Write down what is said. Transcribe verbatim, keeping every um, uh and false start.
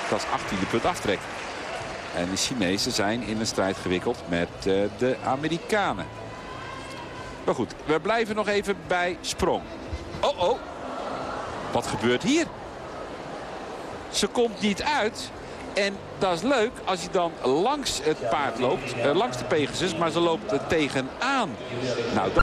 Dat is achttiende punt aftrek. En de Chinezen zijn in een strijd gewikkeld met uh, de Amerikanen. Maar goed, we blijven nog even bij sprong. Oh, oh. Wat gebeurt hier? Ze komt niet uit. En dat is leuk als je dan langs het paard loopt. Uh, langs de Pegasus, maar ze loopt er tegenaan. Nou,